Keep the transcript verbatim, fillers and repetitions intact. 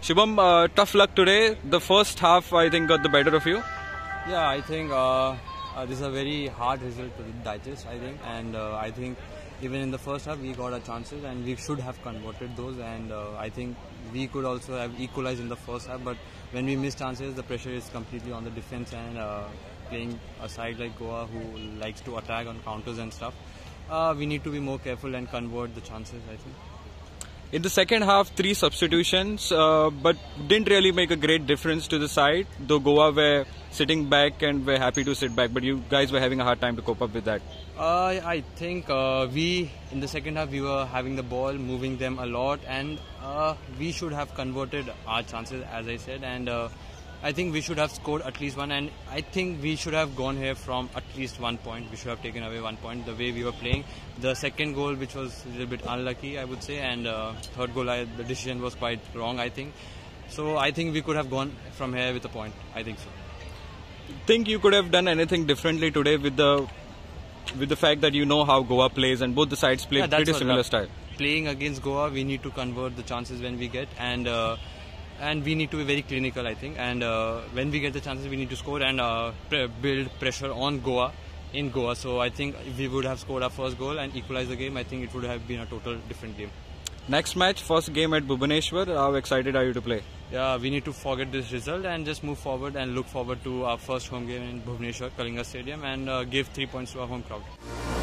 Shubham, uh, tough luck today. The first half, I think, got the better of you. Yeah, I think uh, uh, this is a very hard result to digest, I think. And uh, I think even in the first half, we got our chances and we should have converted those. And uh, I think we could also have equalized in the first half. But when we miss chances, the pressure is completely on the defense and uh, playing a side like Goa who likes to attack on counters and stuff. Uh, we need to be more careful and convert the chances, I think. In the second half, three substitutions, uh, but didn't really make a great difference to the side, though Goa were sitting back and were happy to sit back, but you guys were having a hard time to cope up with that. Uh, I think uh, we, in the second half, we were having the ball, moving them a lot, and uh, we should have converted our chances, as I said, and uh, I think we should have scored at least one, and I think we should have gone here from at least one point. We should have taken away one point the way we were playing. The second goal, which was a little bit unlucky, I would say, and uh, third goal, I, the decision was quite wrong, I think. So I think we could have gone from here with a point. I think so. Think you could have done anything differently today with the with the fact that you know how Goa plays and both the sides play yeah, pretty similar style. Playing against Goa, we need to convert the chances when we get, and uh, and we need to be very clinical, I think. And uh, when we get the chances, we need to score and uh, pre build pressure on Goa in Goa. So I think if we would have scored our first goal and equalized the game, I think it would have been a total different game. Next match, first game at Bhubaneswar. How excited are you to play? Yeah, we need to forget this result and just move forward and look forward to our first home game in Bhubaneswar, Kalinga Stadium, and uh, give three points to our home crowd.